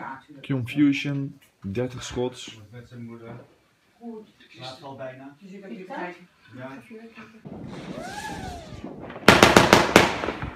Confusion, 30 shots. Met zijn moeder. Goed. Laat al bijna. Dus ik heb even kijken. Ja.